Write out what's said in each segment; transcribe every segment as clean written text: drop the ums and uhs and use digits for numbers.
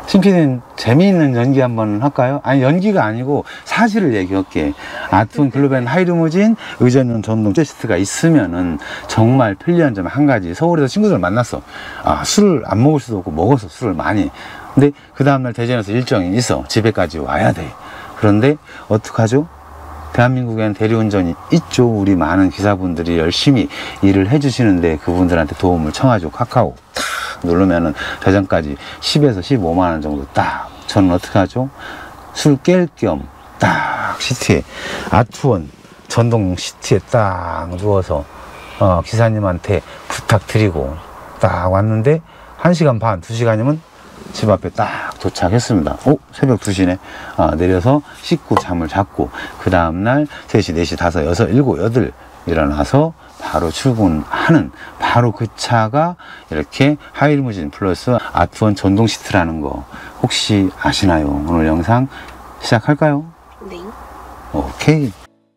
신PD는 재미있는 연기 한번 할까요? 아니, 연기가 아니고 사실을 얘기할게. 아트원 글로벤 하이리무진 의전용 전동 시트가 있으면은 정말 편리한 점 한 가지. 서울에서 친구들 만났어. 아, 술을 안 먹을 수도 없고 먹어서 술을 많이. 근데 그 다음날 대전에서 일정이 있어. 집에까지 와야 돼. 그런데 어떡하죠? 대한민국에는 대리운전이 있죠. 우리 많은 기사분들이 열심히 일을 해주시는데 그분들한테 도움을 청하죠. 카카오 탁 누르면은 대전까지 10에서 15만원 정도 딱. 저는 어떻게 하죠? 술 깰 겸 딱 시트에 아트원 전동 시트에 딱 누워서 기사님한테 부탁드리고 딱 왔는데 1시간 반, 2시간이면 집 앞에 딱 도착했습니다. 새벽 2시네. 내려서 씻고 잠을 잤고 그 다음날 3시, 4시, 5, 6, 7, 8 일어나서 바로 출근하는 바로 그 차가 이렇게 하이리무진 플러스 아트원 전동 시트라는 거 혹시 아시나요? 오늘 영상 시작할까요? 네. 오케이.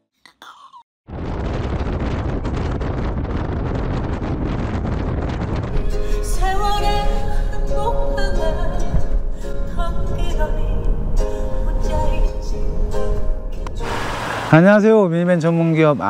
안녕하세요. 미니밴 전문기업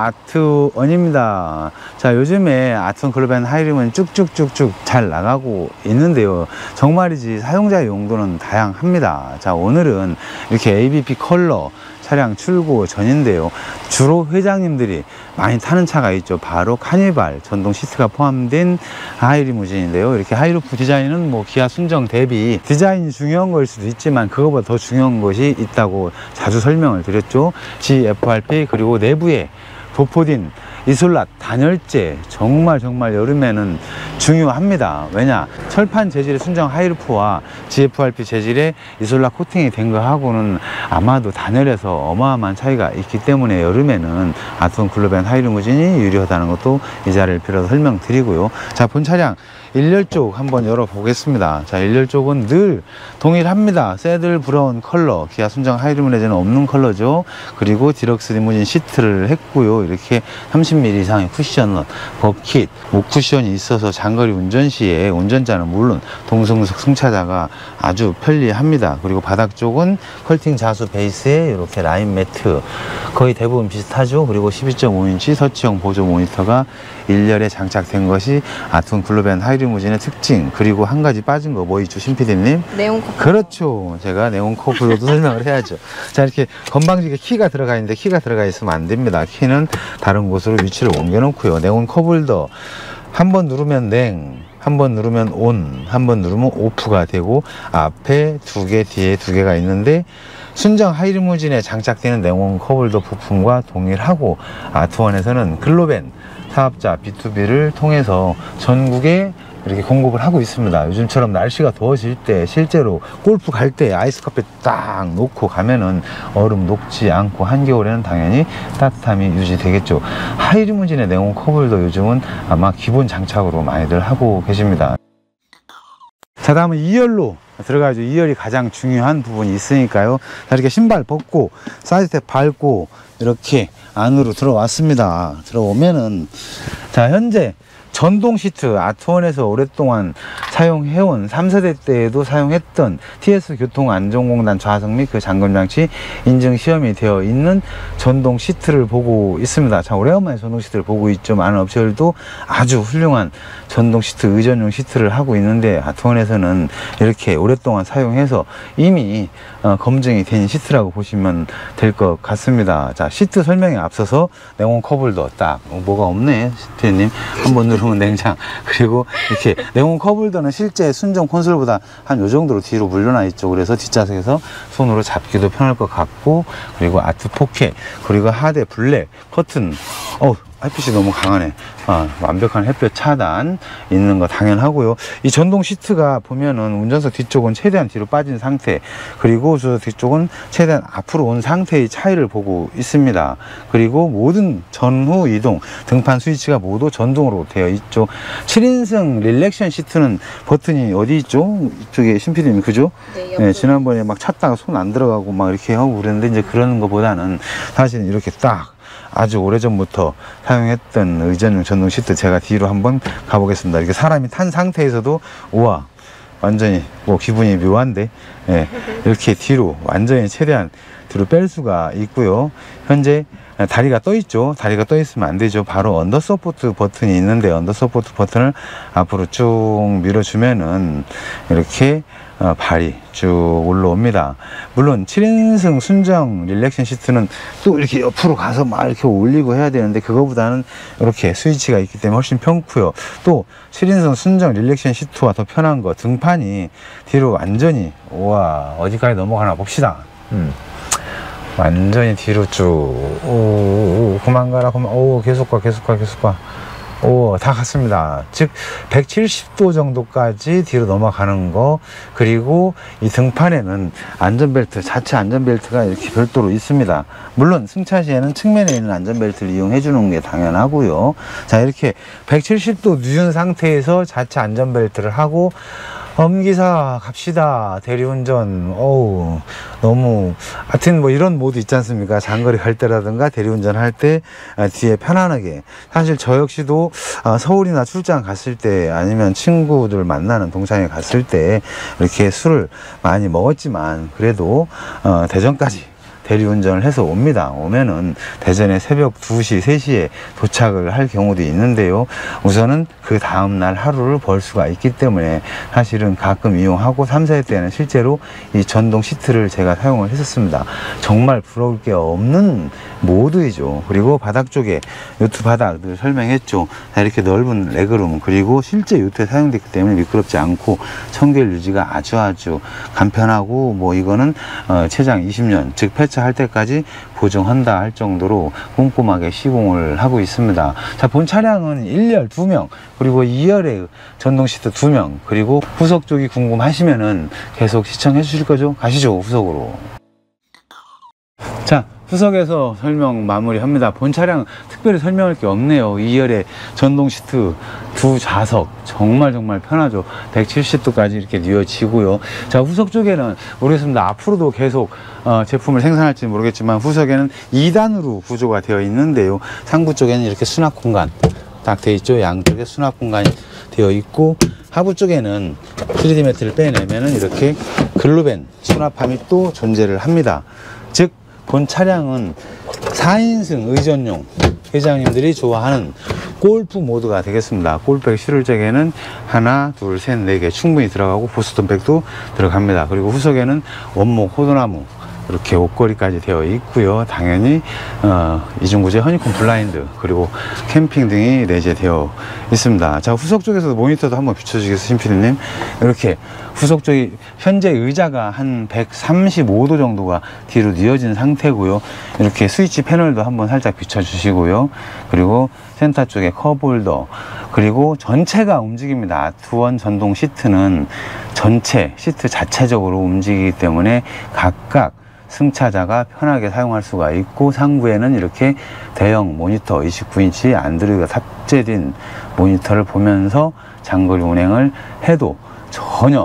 아트원입니다. 자, 요즘에 아트원 글로벤 하이리무진 쭉쭉쭉쭉 잘 나가고 있는데요. 정말이지 사용자의 용도는 다양합니다. 자, 오늘은 이렇게 ABP 컬러 차량 출고 전인데요. 주로 회장님들이 많이 타는 차가 있죠. 바로 카니발 전동 시트가 포함된 하이리무진인데요. 이렇게 하이루프 디자인은 뭐 기아 순정 대비 디자인이 중요한 걸 수도 있지만 그거보다 더 중요한 것이 있다고 자주 설명을 드렸죠. GFRP 그리고 내부에 도포딘 이솔라 단열재 정말 여름에는 중요합니다. 왜냐, 철판 재질의 순정 하이루프와 GFRP 재질의 이솔라 코팅이 된 거하고는 아마도 단열에서 어마어마한 차이가 있기 때문에 여름에는 아트원 글로벤 하이리무진이 유리하다는 것도 이 자리를 빌어서 설명드리고요. 자, 본 차량 1열 쪽 한번 열어보겠습니다. 자, 1열 쪽은 늘 동일합니다. 새들 브라운 컬러, 기아 순정 하이리무진에는 없는 컬러죠. 그리고 디럭스 리무진 시트를 했고요. 이렇게 30mm 이상의 쿠션, 버킷, 목 쿠션이 있어서 장거리 운전 시에 운전자는 물론 동승석 승차자가 아주 편리합니다. 그리고 바닥 쪽은 컬팅 자수 베이스에 이렇게 라인 매트 거의 대부분 비슷하죠. 그리고 12.5인치 서치형 보조 모니터가 1열에 장착된 것이 아트원 글로벤 하이리무진의 특징. 그리고 한 가지 빠진 거 뭐 있죠, 신PD님? 네온 커플. 그렇죠. 제가 네온 커플로도 설명을 해야죠. 자, 이렇게 건방지게 키가 들어가 있는데 키가 들어가 있으면 안 됩니다. 키는 다른 곳으로 위치를 옮겨 놓고요. 네온 컵홀더 한 번 누르면 냉, 한 번 누르면 온, 한 번 누르면 오프가 되고 앞에 2개, 뒤에 2개가 있는데 순정 하이리무진에 장착되는 네온 컵홀더 부품과 동일하고 아트원에서는 글로벤 사업자 B2B를 통해서 전국에 이렇게 공급을 하고 있습니다. 요즘처럼 날씨가 더워질 때 실제로 골프 갈 때 아이스커피 딱 놓고 가면은 얼음 녹지 않고 한겨울에는 당연히 따뜻함이 유지되겠죠. 하이리무진의 네온 컵홀더 요즘은 아마 기본 장착으로 많이들 하고 계십니다. 자, 다음은 2열로 들어가야죠. 2열이 가장 중요한 부분이 있으니까요. 자, 이렇게 신발 벗고 사이드스텝 밟고 이렇게 안으로 들어왔습니다. 들어오면은 자, 현재 전동 시트 아트원에서 오랫동안 사용해온 3세대 때에도 사용했던 TS 교통안전공단 좌석 및 그 잠금장치 인증 시험이 되어 있는 전동 시트를 보고 있습니다. 자, 오래간만에 전동 시트를 보고 있죠. 많은 업체들도 아주 훌륭한 전동 시트 의전용 시트를 하고 있는데 아트원에서는 이렇게 오랫동안 사용해서 이미 검증이 된 시트라고 보시면 될 것 같습니다. 자, 시트 설명에 앞서서 네온 컵홀더 딱 뭐가 없네, 시트님. 한번 누르면 냉장. 그리고 이렇게 네온 컵홀더는 실제 순정 콘솔보다 한 요 정도로 뒤로 물러나 있죠. 그래서 뒷좌석에서 손으로 잡기도 편할 것 같고, 그리고 아트 포켓, 그리고 하대 블랙 커튼. 햇빛이 너무 강하네. 완벽한 햇볕 차단 있는 거 당연하고요. 이 전동 시트가 보면은 운전석 뒤쪽은 최대한 뒤로 빠진 상태, 그리고 우주석 뒤쪽은 최대한 앞으로 온 상태의 차이를 보고 있습니다. 그리고 모든 전후 이동, 등판 스위치가 모두 전동으로 되어 있죠. 7인승 릴렉션 시트는 버튼이 어디 있죠? 이쪽에 신PD님, 그죠? 네, 지난번에 막 찾다가 손 안 들어가고 막 이렇게 하고 그랬는데 이제 그러는 것보다는 사실 이렇게 딱 아주 오래전부터 사용했던 의전용 전동 시트, 제가 뒤로 한번 가보겠습니다. 이렇게 사람이 탄 상태에서도 우와, 완전히 뭐 기분이 묘한데, 예, 이렇게 뒤로 완전히 최대한 뒤로 뺄 수가 있고요. 현재 다리가 떠 있죠. 다리가 떠 있으면 안 되죠. 바로 언더 서포트 버튼이 있는데, 언더 서포트 버튼을 앞으로 쭉 밀어주면은 이렇게 발이 쭉 올라옵니다. 물론 7인승 순정 릴렉션 시트는 또 이렇게 옆으로 가서 막 이렇게 올리고 해야 되는데, 그거보다는 이렇게 스위치가 있기 때문에 훨씬 편고요. 또 7인승 순정 릴렉션 시트와 더 편한 거, 등판이 뒤로 완전히, 우와, 어디까지 넘어가나 봅시다. 완전히 뒤로 쭉, 오, 그만 가라, 그만, 오, 계속 가, 계속 가, 계속 가. 오, 다 갔습니다. 즉 170도 정도까지 뒤로 넘어가는 거. 그리고 이 등판에는 안전벨트, 자체 안전벨트가 이렇게 별도로 있습니다. 물론 승차 시에는 측면에 있는 안전벨트를 이용해 주는 게 당연하고요. 자, 이렇게 170도 누운 상태에서 자체 안전벨트를 하고, 엄기사 갑시다, 대리운전, 어우, 너무, 하여튼 뭐 이런 모드 있지 않습니까? 장거리 갈 때라든가 대리운전 할 때 뒤에 편안하게. 사실 저 역시도 서울이나 출장 갔을 때, 아니면 친구들 만나는 동창회 갔을 때 이렇게 술을 많이 먹었지만, 그래도 대전까지 대리운전을 해서 옵니다. 오면은 대전에 새벽 2시, 3시에 도착을 할 경우도 있는데요. 우선은 그 다음날 하루를 벌 수가 있기 때문에 사실은 가끔 이용하고, 3, 4회 때는 실제로 이 전동 시트를 제가 사용을 했었습니다. 정말 부러울 게 없는 모드이죠. 그리고 바닥 쪽에, 요트 바닥 늘 설명했죠. 이렇게 넓은 레그룸, 그리고 실제 요트에 사용됐기 때문에 미끄럽지 않고 청결 유지가 아주 간편하고, 뭐 이거는 최장 20년, 즉 폐차할 때까지 보증한다 할 정도로 꼼꼼하게 시공을 하고 있습니다. 자, 본 차량은 1열 2명, 그리고 2열에 전동 시트 2명, 그리고 후석 쪽이 궁금하시면은 계속 시청해 주실 거죠? 가시죠, 후석으로. 자, 후석에서 설명 마무리합니다. 본 차량 특별히 설명할 게 없네요. 2열에 전동 시트 2좌석, 정말 편하죠. 170도까지 이렇게 뉘어지고요. 자, 후석 쪽에는 모르겠습니다. 앞으로도 계속 제품을 생산할지 모르겠지만, 후석에는 2단으로 구조가 되어 있는데요. 상부 쪽에는 이렇게 수납 공간 딱 되어 있죠. 양쪽에 수납 공간이 되어 있고, 하부 쪽에는 3D 매트를 빼내면은 이렇게 글루벤 수납함이 또 존재를 합니다. 즉 본 차량은 4인승 의전용, 회장님들이 좋아하는 골프 모드가 되겠습니다. 골프백 실을 적에는 하나, 둘, 셋, 4개 충분히 들어가고, 보스톤백도 들어갑니다. 그리고 후석에는 원목 호두나무 이렇게 옷걸이까지 되어 있고요. 당연히 이중구제 허니콤 블라인드, 그리고 캠핑 등이 내재되어 있습니다. 자, 후석 쪽에서도 모니터도 한번 비춰주겠어요, 심피디님. 이렇게 후석 쪽이 현재 의자가 한 135도 정도가 뒤로 뉘어진 상태고요. 이렇게 스위치 패널도 한번 살짝 비춰주시고요. 그리고 센터 쪽에 컵홀더, 그리고 전체가 움직입니다. 아트원 전동 시트는 전체 시트 자체적으로 움직이기 때문에 각각 승차자가 편하게 사용할 수가 있고, 상부에는 이렇게 대형 모니터 29인치 안드로이드가 탑재된 모니터를 보면서 장거리 운행을 해도 전혀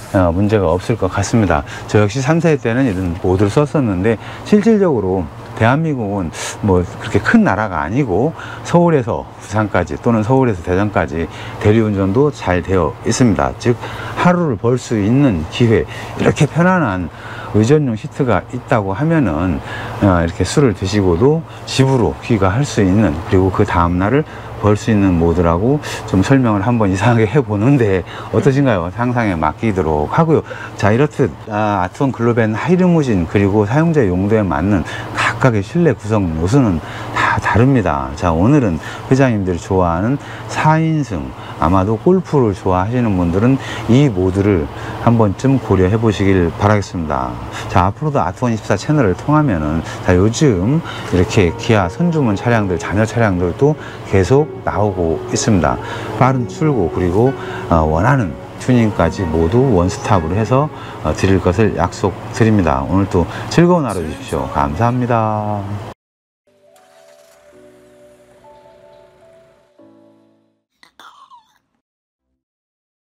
문제가 없을 것 같습니다. 저 역시 3, 4회 때는 이런 모드를 썼었는데, 실질적으로 대한민국은 뭐 그렇게 큰 나라가 아니고, 서울에서 부산까지 또는 서울에서 대전까지 대리운전도 잘 되어 있습니다. 즉 하루를 벌 수 있는 기회, 이렇게 편안한 의전용 시트가 있다고 하면은 이렇게 술을 드시고도 집으로 귀가할 수 있는, 그리고 그 다음날을 벌 수 있는 모드라고 좀 설명을 한번 이상하게 해보는데 어떠신가요? 상상에 맡기도록 하고요. 자, 이렇듯 아트원 글로벤 하이리무진, 그리고 사용자 용도에 맞는 각각의 실내 구성 요소는 다 다릅니다. 자, 오늘은 회장님들이 좋아하는 4인승, 아마도 골프를 좋아하시는 분들은 이 모드를 한 번쯤 고려해 보시길 바라겠습니다. 자, 앞으로도 아트원24 채널을 통하면은, 자, 요즘 이렇게 기아 선주문 차량들, 자녀 차량들도 계속 나오고 있습니다. 빠른 출고, 그리고 원하는 튜닝까지 모두 원스톱으로 해서 드릴 것을 약속드립니다. 오늘도 즐거운 하루 되십시오. 감사합니다.